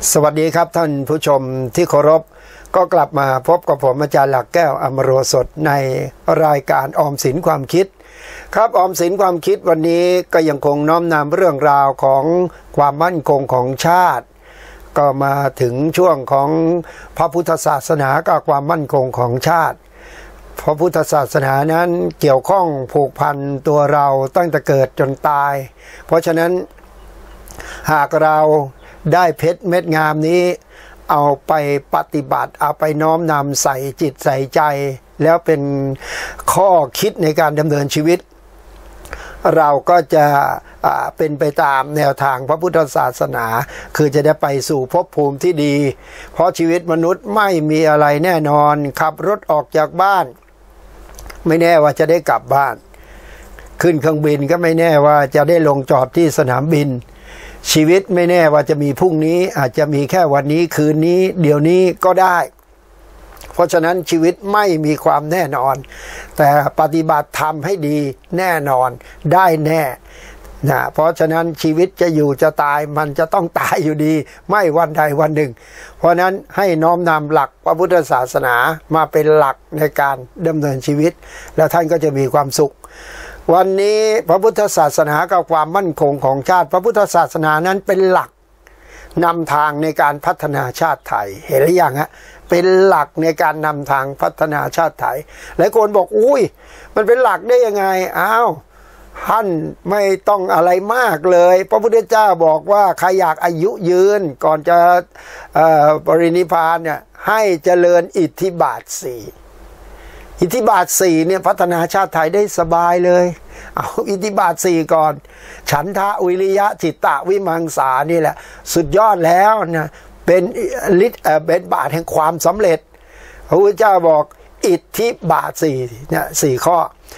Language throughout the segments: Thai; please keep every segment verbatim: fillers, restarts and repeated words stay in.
สวัสดีครับท่านผู้ชมที่เคารพก็กลับมาพบกับผมอาจารย์หลักแก้วอมโรสดในรายการออมสินความคิดครับออมสินความคิดวันนี้ก็ยังคงน้อมนำเรื่องราวของความมั่นคงของชาติก็มาถึงช่วงของพระพุทธศาสนากับความมั่นคงของชาติพระพุทธศาสนานั้นเกี่ยวข้องผูกพันตัวเราตั้งแต่เกิดจนตายเพราะฉะนั้นหากเราได้เพชรเม็ดงามนี้เอาไปปฏิบัติเอาไปน้อมนำใส่จิตใส่ใจแล้วเป็นข้อคิดในการดำเนินชีวิตเราก็จะเป็นไปตามแนวทางพระพุทธศาสนาคือจะได้ไปสู่ภพภูมิที่ดีเพราะชีวิตมนุษย์ไม่มีอะไรแน่นอนขับรถออกจากบ้านไม่แน่ว่าจะได้กลับบ้านขึ้นเครื่องบินก็ไม่แน่ว่าจะได้ลงจอดที่สนามบินชีวิตไม่แน่ว่าจะมีพรุ่งนี้อาจจะมีแค่วันนี้คืนนี้เดี๋ยวนี้ก็ได้เพราะฉะนั้นชีวิตไม่มีความแน่นอนแต่ปฏิบัติธรรมให้ดีแน่นอนได้แน่นะเพราะฉะนั้นชีวิตจะอยู่จะตายมันจะต้องตายอยู่ดีไม่วันใดวันหนึ่งเพราะนั้นให้น้อมนำหลักพระพุทธศาสนามาเป็นหลักในการดำเนินชีวิตแล้วท่านก็จะมีความสุขวันนี้พระพุทธศาสนากับความมั่นคงของชาติพระพุทธศาสนานั้นเป็นหลักนำทางในการพัฒนาชาติไทยเห็นหรือยังฮะเป็นหลักในการนำทางพัฒนาชาติไทยหลายคนบอกอุ้ยมันเป็นหลักได้ยังไงอ้าวท่านไม่ต้องอะไรมากเลยพระพุทธเจ้าบอกว่าใครอยากอายุยืนก่อนจะปรินิพพานเนี่ยให้เจริญอิทธิบาทสี่อิทธิบาทสี่เนี่ยพัฒนาชาติไทยได้สบายเลยเอาอิทธิบาทสี่ก่อนฉันทะวิริยะจิตตะวิมังสานี่แหละสุดยอดแล้วนะเป็นฤทธิ์เป็นบาทแห่งความสำเร็จพระพุทธเจ้าบอกอิทธิบาทสี่เนี่ยสี่ข้อ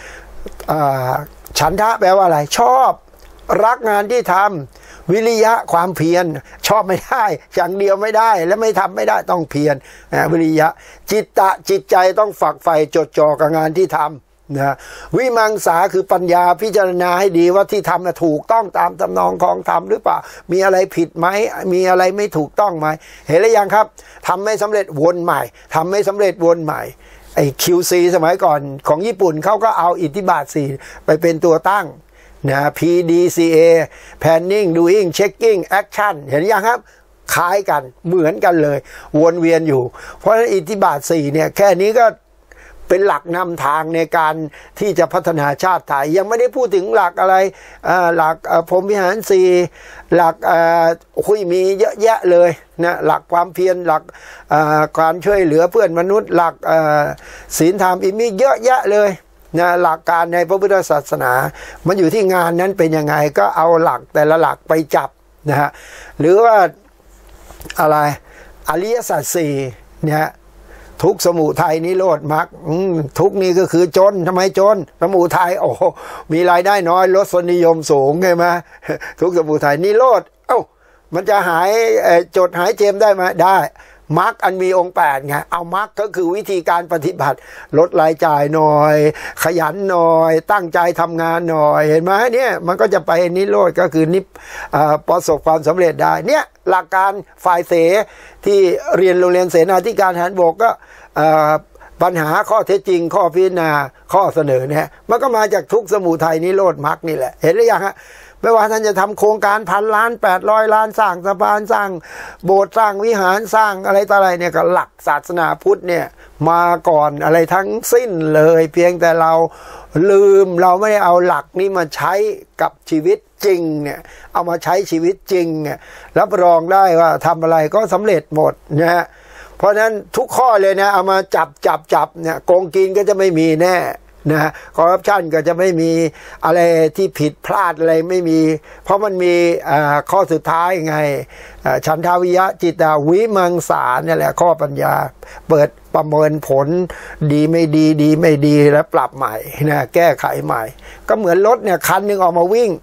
ฉันทะแปลว่าอะไรชอบรักงานที่ทำวิริยะความเพียรชอบไม่ได้อย่างเดียวไม่ได้และไม่ทำไม่ได้ต้องเพียรวิริยะจิตตะจิตใจต้องฝักใฝ่จดจ่อกับงานที่ทำนะวิมังสาคือปัญญาพิจารณาให้ดีว่าที่ทำนะถูกต้องตามตำนองของธรรมหรือเปล่ามีอะไรผิดไหมมีอะไรไม่ถูกต้องไหมเห็นหรือยังครับทำไม่สำเร็จวนใหม่ทำไม่สำเร็จวนใหม่ไอ้ คิว ซี สมัยก่อนของญี่ปุ่นเขาก็เอาอิทธิบาทสี่ไปเป็นตัวตั้งนะ พี ดี ซี เอ Planning Doing Checking Action เห็นยังครับคล้ายกันเหมือนกันเลยวนเวียนอยู่เพราะฉะนั้นอิทธิบาทสี่เนี่ยแค่นี้ก็เป็นหลักนำทางในการที่จะพัฒนาชาติไทยยังไม่ได้พูดถึงหลักอะไรหลักพรหมวิหารสี่หลักคุยมีเยอะแยะเลยนะหลักความเพียรหลักการช่วยเหลือเพื่อนมนุษย์หลักศีลธรรมอีกมีเยอะแยะเลยนะหลักการในพระพุทธศาสนามันอยู่ที่งานนั้นเป็นยังไงก็เอาหลักแต่ละหลักไปจับนะฮะหรือว่าอะไรอริยสัจสี่เนี่ยทุกสมุทัยนิโรธมรรคทุกนี่ก็คือจนทำไมจนสมุทัยโอ้มีรายได้น้อยลดสนิยมสูงไงไหมทุกสมุทัยนิโรธเอ้ามันจะหายจดหายเจมได้ไหมได้มรรคอันมีองค์แปดไงเอามรรคก็คือวิธีการปฏิบัติลดรายจ่ายหน่อยขยันหน่อยตั้งใจทำงานหน่อยเห็นไหมเนี่ยมันก็จะไปนิโรธก็คือนิพประสบความสำเร็จได้เนี่ยหลักการฝ่ายเสที่เรียนโรงเรียนเสนาธิการทหารบกก็ปัญหาข้อเท็จจริงข้อพิจารณาข้อเสนอเนี่ยมันก็มาจากทุกสมุทัยนิโรธมรรคนี่แหละเห็นหรือยังฮะไม่ว่าท่านจะทำโครงการพันล้านแปดร้อยล้านสร้างสะพานสร้างโบสถ์สร้างวิหารสร้างอะไรต่ออะไรเนี่ยก็หลักศาสนาพุทธเนี่ยมาก่อนอะไรทั้งสิ้นเลยเพียงแต่เราลืมเราไม่ได้เอาหลักนี้มาใช้กับชีวิตจริงเนี่ยเอามาใช้ชีวิตจริงเนี่ยรับรองได้ว่าทำอะไรก็สำเร็จหมดนะฮะเพราะฉะนั้นทุกข้อเลยนะเอามาจับจับจับเนี่ยโกงกินก็จะไม่มีแน่นะคอร์รัปชันก็จะไม่มีอะไรที่ผิดพลาดอะไรไม่มีเพราะมันมีข้อสุดท้ายไงฉันทาวิยะจิตตาวิมังสาเนี่ยแหละข้อปัญญาเปิดประเมินผลดีไม่ดีดีไม่ดีแล้วปรับใหม่นะแก้ไขใหม่ก็เหมือนรถเนี่ยคันหนึ่งออกมาวิ่ง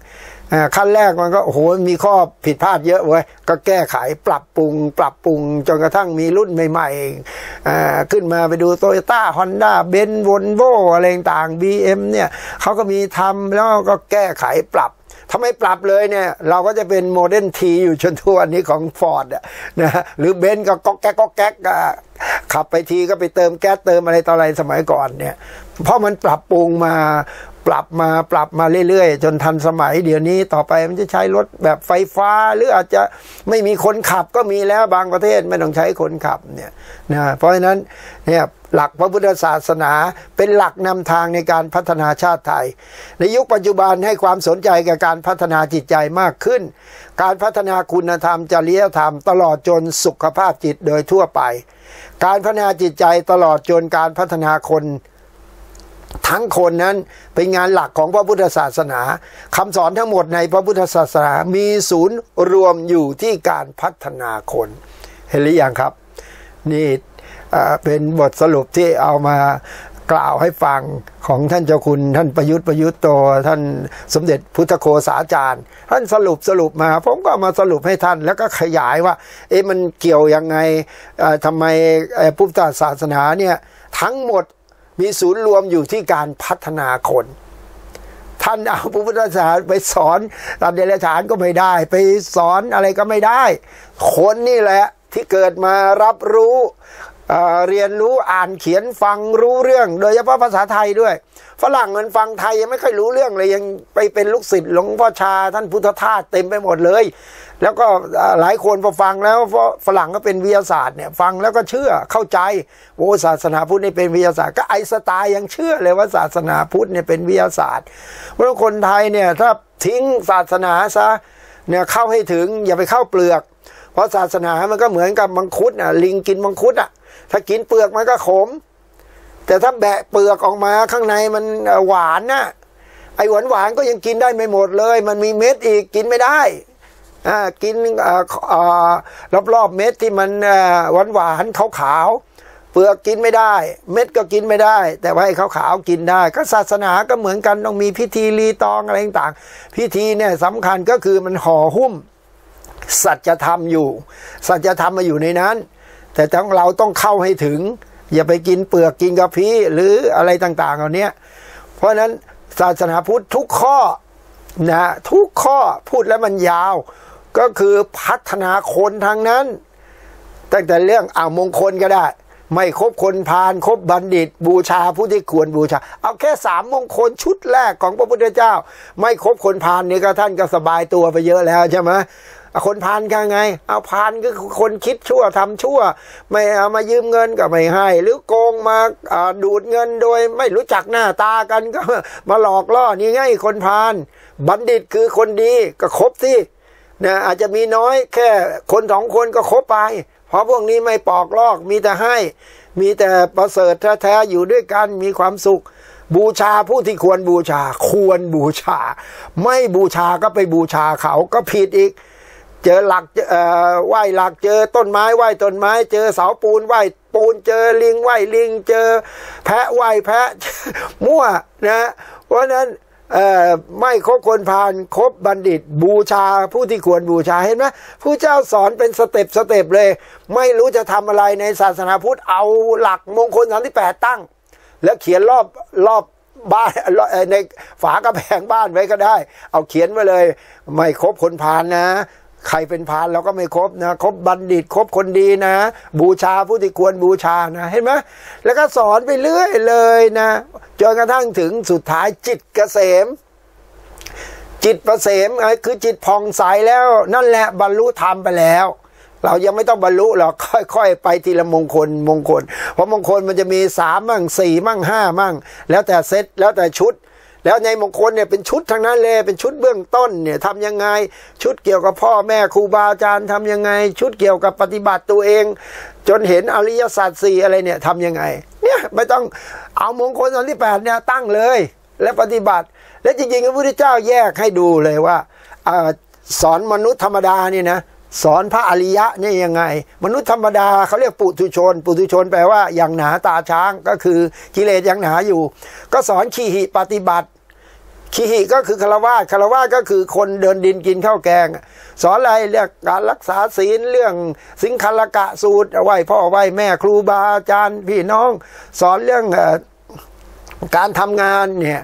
ขั้นแรกมันก็โอ้โหมีข้อผิดพลาดเยอะเว้ยก็แก้ไขปรับปรุงปรับปรุงจนกระทั่งมีรุ่นใหม่ๆขึ้นมาไปดูโตโยต้าฮอนด้าเบนซ์วอลโว่อะไรต่าง บี เอ็ม เนี่ยเขาก็มีทำแล้วก็แก้ไขปรับทำไมปรับเลยเนี่ยเราก็จะเป็นโมเดลทีอยู่จนทุกวันนี้ของฟอร์ดนะหรือเบนซ์ก็ก๊อกแก๊กก๊อกแก๊กขับไปทีก็ไปเติมแก๊สเติมอะไรต่ออะไรสมัยก่อนเนี่ยเพราะมันปรับปรุงมาปรับมาปรับมาเรื่อยๆจนทันสมัยเดี๋ยวนี้ต่อไปมันจะใช้รถแบบไฟฟ้าหรืออาจจะไม่มีคนขับก็มีแล้วบางประเทศไม่ต้องใช้คนขับเนี่ยนะเพราะฉะนั้นเนี่ยหลักพระพุทธศาสนาเป็นหลักนำทางในการพัฒนาชาติไทยในยุคปัจจุบันให้ความสนใจกับการพัฒนาจิตใจมากขึ้นการพัฒนาคุณธรรมจริยธรรมตลอดจนสุขภาพจิตโดยทั่วไปการพัฒนาจิตใจตลอดจนการพัฒนาคนทั้งคนนั้นเป็นงานหลักของพระพุทธศาสนาคำสอนทั้งหมดในพระพุทธศาสนามีศูนย์รวมอยู่ที่การพัฒนาคนเห็นหรือยังครับนี่เป็นบทสรุปที่เอามากล่าวให้ฟังของท่านเจ้าคุณท่านประยุทธ์ประยุทธ์โตท่านสมเด็จพุทธโฆษาจารย์ท่านสรุปสรุปมาผมก็มาสรุปให้ท่านแล้วก็ขยายว่าเอ๊ะมันเกี่ยวยังไงทำไมพุทธศาสนาเนี่ยทั้งหมดมีศูนย์รวมอยู่ที่การพัฒนาคนท่านเอาพระพุทธศาสนาไปสอนตามเดรัจฉานก็ไม่ได้ไปสอนอะไรก็ไม่ได้คนนี่แหละที่เกิดมารับรู้เอ่อเรียนรู้อ่านเขียนฟังรู้เรื่องโดยเฉพาะภาษาไทยด้วยฝรั่งมันฟังไทยยังไม่ค่อยรู้เรื่องเลยยังไปเป็นลูกศิษย์หลวงพ่อชาท่านพุทธทาสเต็มไปหมดเลยแล้วก็หลายคนพอฟังแล้วเพราะฝรั่งก็เป็นวิทยาศาสตร์เนี่ยฟังแล้วก็เชื่อเข้าใจโอ้ศาสนาพุทธนี่เป็นวิทยาศาสตร์ก็ไอน์สไตน์ยังเชื่อเลยว่าศาสนาพุทธเนี่ยเป็นวิทยาศาสตร์เพราะคนไทยเนี่ยถ้าทิ้งศาสนาซะเนี่ยเข้าให้ถึงอย่าไปเข้าเปลือกเพราะศาสนามันก็เหมือนกับมังคุดอ่ะลิงกินมังคุดอ่ะถ้ากินเปลือกมันก็ขมแต่ถ้าแบะเปลือกออกมาข้างในมันหวานน่ะไอ้หวานหวานก็ยังกินได้ไม่หมดเลยมันมีเม็ดอีกกินไม่ได้อ่ากินอ่าอ่ารอบๆเม็ดที่มันหวานหวานขาวๆเปลือกกินไม่ได้เม็ดก็กินไม่ได้แต่ว่าไอ้ขาวๆกินได้ก็ศาสนาก็เหมือนกันต้องมีพิธีรีตองอะไรต่างๆพิธีเนี่ยสำคัญก็คือมันห่อหุ้มสัจธรรมอยู่สัจธรรมมาอยู่ในนั้นแต่ต้องเราต้องเข้าให้ถึงอย่าไปกินเปลือกกินกะพีหรืออะไรต่างๆเหล่านี้เพราะฉะนั้นศาสนาพุทธทุกข้อนะทุกข้อพูดแล้วมันยาวก็คือพัฒนาคนทางนั้นตั้งแต่เรื่องอ่ามงคลก็ได้ไม่คบคนพาลคบบัณฑิตบูชาผู้ที่ควรบูชาเอาแค่สามมงคลชุดแรกของพระพุทธเจ้าไม่คบคนพาลนี่ก็ท่านก็สบายตัวไปเยอะแล้วใช่ไหมคนพาลกันไงเอาพาลก็คือคนคิดชั่วทำชั่วไม่เอามายืมเงินก็ไม่ให้หรือโกงมาดูดเงินโดยไม่รู้จักหน้าตากันก็มาหลอกล่อนี่ไงคนพาลบัณฑิตคือคนดีก็คบสินะอาจจะมีน้อยแค่คนสองคนก็คบไปเพราะพวกนี้ไม่ปอกลอกมีแต่ให้มีแต่ประเสริฐแท้ๆอยู่ด้วยกันมีความสุขบูชาผู้ที่ควรบูชาควรบูชาไม่บูชาก็ไปบูชาเขาก็ผิดอีกเจอหลักเอ่อไหว้หลักเจอต้นไม้ไหว้ต้นไม้เจอเสาปูนไหว้ปูนเจอลิงไหว้ลิงเจอแพะไหว้แพะมั่วนะเพราะนั้นเอ่อไม่คบคนพาลคบบัณฑิตบูชาผู้ที่ควรบูชาเห็นไหมผู้เจ้าสอนเป็นสเต็ปสเต็ปเลยไม่รู้จะทำอะไรในศาสนาพุทธเอาหลักมงคลสามสิบแปดตั้งแล้วเขียนรอบรอบบ้านในฝากระแพงบ้านไว้ก็ได้เอาเขียนไว้เลยไม่คบคนพาลนะใครเป็นพาลเราก็ไม่คบนะคบบัณฑิตคบคนดีนะบูชาผู้ที่ควรบูชานะเห็นไหมแล้วก็สอนไปเรื่อยเลยนะจนกระทั่งถึงสุดท้ายจิตเกษมจิตเกษมคือจิตผ่องใสแล้วนั่นแหละบรรลุธรรมไปแล้วเรายังไม่ต้องบรรลุหรอกค่อยๆไปทีละมงคลมงคลเพราะมงคลมันจะมีสามมั่งสี่มั่งห้ามั่งแล้วแต่เซตแล้วแต่ชุดแล้วในมงคลเนี่ยเป็นชุดทั้งนั้นเลยเป็นชุดเบื้องต้นเนี่ยทำยังไงชุดเกี่ยวกับพ่อแม่ครูบาอาจารย์ทำยังไงชุดเกี่ยวกับปฏิบัติตัวเองจนเห็นอริยสัจสี่อะไรเนี่ยทำยังไงเนี่ยไม่ต้องเอามงคลสามสิบแปดเนี่ยตั้งเลยและปฏิบัติและจริงๆพระพุทธเจ้าแยกให้ดูเลยว่าสอนมนุษย์ธรรมดานี่นะสอนพระอริยะเนี่ยยังไงมนุษย์ธรรมดาเขาเรียกปุถุชนปุถุชนแปลว่าอย่างหนาตาช้างก็คือกิเลสยังหนาอยู่ก็สอนขีหิปฏิบัติขีหิก็คือคารวะคารวะก็คือคนเดินดินกินข้าวแกงสอนอะไรเรื่องการรักษาศีลเรื่องสิงคลกะสูตรไหว้พ่อไหว้แม่ครูบาอาจารย์พี่น้องสอนเรื่องการทำงานเนี่ย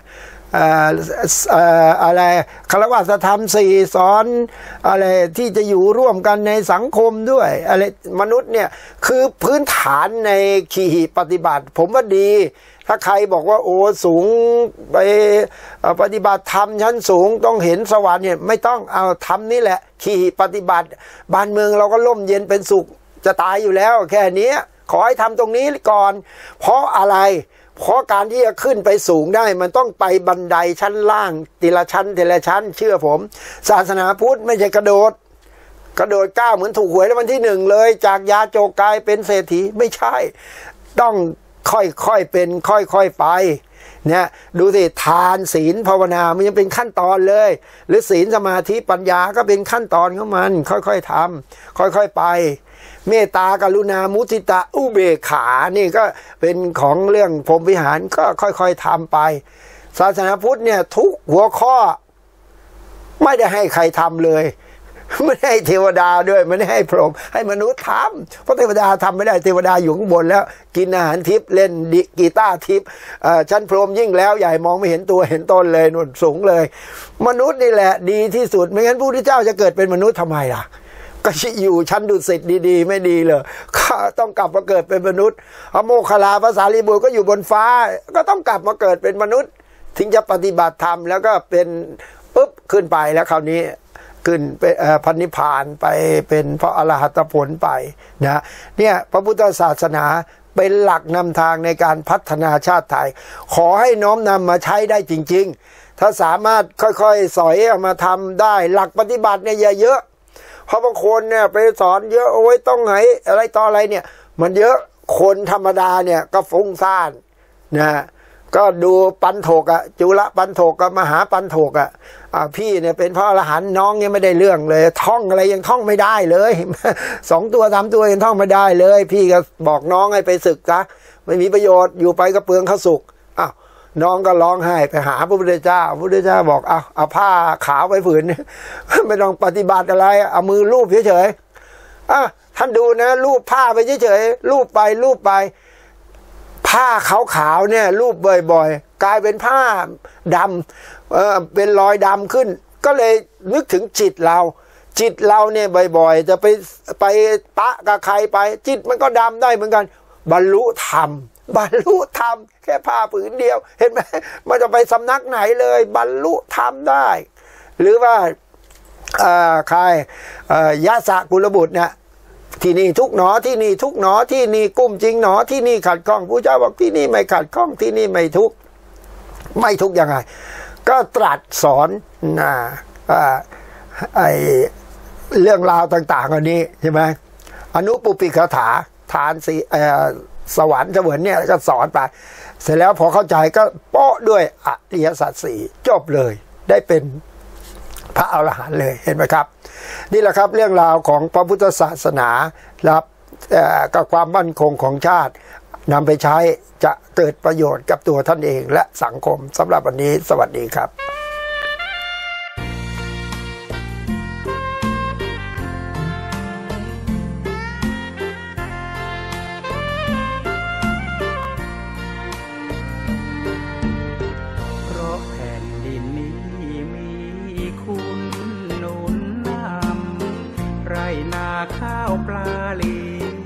อะไรคารวะธรรมสี่สอนอะไรที่จะอยู่ร่วมกันในสังคมด้วยอะไรมนุษย์เนี่ยคือพื้นฐานในขีหิปฏิบัติผมว่าดีถ้าใครบอกว่าโอ้สูงไปปฏิบัติธรรมชั้นสูงต้องเห็นสวรรค์เนี่ยไม่ต้องเอาธรรมนี่แหละขีหิปฏิบัติบ้านเมืองเราก็ร่มเย็นเป็นสุขจะตายอยู่แล้วแค่นี้ขอให้ทำตรงนี้ก่อนเพราะอะไรเพราะการที่จะขึ้นไปสูงได้มันต้องไปบันไดชั้นล่างทีละชั้นทีละชั้นเชื่อผมศาสนาพุทธไม่ใช่กระโดดกระโดดก้าวเหมือนถูกหวยรางวัลที่หนึ่งเลยจากยาโจกกลายเป็นเศรษฐีไม่ใช่ต้องค่อยๆเป็นค่อยๆไปเนี่ยดูสิทานศีลภาวนามันยังเป็นขั้นตอนเลยหรือศีลสมาธิปัญญาก็เป็นขั้นตอนของมันค่อยๆทำค่อยๆไปเมตตากรุณามุทิตาอุเบกขานี่ก็เป็นของเรื่องพรหมวิหารก็ค่อยๆทำไปศาสนาพุทธเนี่ยทุกหัวข้อไม่ได้ให้ใครทำเลยไม่ได้ให้เทวดาด้วยไม่ได้ให้พรหมให้มนุษย์ทำเพราะเทวดาทำไม่ได้เทวดาอยู่ข้างบนแล้วกินอาหารทิพย์เล่นกีตาร์ทิพย์ชั้นพรหมยิ่งแล้วใหญ่มองไม่เห็นตัวเห็นต้นเลยนุ่นสูงเลยมนุษย์นี่แหละดีที่สุดไม่งั้นพระพุทธเจ้าจะเกิดเป็นมนุษย์ทำไมล่ะก็อยู่ชั้นดุสิตดีๆไม่ดีเลยต้องกลับมาเกิดเป็นมนุษย์พระโมคคัลลาภาษาลีบุตรก็อยู่บนฟ้าก็ต้องกลับมาเกิดเป็นมนุษย์ถึงจะปฏิบัติธรรมแล้วก็เป็นปุ๊บขึ้นไปแล้วคราวนี้ขึ้นไปพันนิพพานไปเป็นพระอรหัตผลไปนะเนี่ยพระพุทธศาสนาเป็นหลักนำทางในการพัฒนาชาติไทยขอให้น้อมนำมาใช้ได้จริงๆถ้าสามารถค่อยๆสอยเอามาทำได้หลักปฏิบัติเนี่ยเยอะเพราะบางคนเนี่ยไปสอนเยอะโอ้ยต้องไหนอะไรต่ออะไรเนี่ยมันเยอะคนธรรมดาเนี่ยก็ฟุ้งซ่านนะก็ดูปันโถกอะจุลปันโถกกับมหาปันโถกอะอ่าพี่เนี่ยเป็นพระอรหันต์น้องยังไม่ได้เรื่องเลยท่องอะไรยังท่องไม่ได้เลยสองตัวสามตัวยังท่องไม่ได้เลยพี่ก็บอกน้องให้ไปศึกซะไม่มีประโยชน์อยู่ไปก็เปลืองข้าวสุกอ้าวน้องก็ร้องไห้ไปหาพระพุทธเจ้าพระพุทธเจ้าบอกเอาเอาผ้าขาวไปผืนไม่ต้องปฏิบัติอะไรเอามือลูบเฉยๆอ่ะท่านดูนะลูบผ้าไปเฉยๆลูบไปลูบไปผ้าขาวๆเนี่ยรูปบ่อยๆกลายเป็นผ้าดำเออเป็นรอยดำขึ้นก็เลยนึกถึงจิตเราจิตเราเนี่ยบ่อยๆจะไปไปปะกับใครไปจิตมันก็ดำได้เหมือนกันบรรลุธรรมบรรลุธรรมแค่ผ้าผืนเดียวเห็นไหมมันจะไปสำนักไหนเลยบรรลุธรรมได้หรือว่าใครยะสะกุลบุตรเนี่ยที่นี่ทุกหนอที่นี่ทุกหนอที่นี่กุ้มจริงหนอที่นี่ขัดข้องพระเจ้าบอกที่นี่ไม่ขัดข้องที่นี่ไม่ทุกไม่ทุกยังไงก็ตรัสสอนนะไอเรื่องราวต่างๆอันนี้ใช่ไหมอนุปุปิกถาทานสีสวรรค์เสวยเนี่ยก็สอนไปเสร็จแล้วพอเข้าใจก็โป๊ะด้วยอริยสัจสี่จบเลยได้เป็นพระอรหันต์เลยเห็นไหมครับนี่แหละครับเรื่องราวของพระพุทธศาสนารับกับความมั่นคงของชาตินำไปใช้จะเกิดประโยชน์กับตัวท่านเองและสังคมสำหรับวันนี้สวัสดีครับข้าวปลาเลี้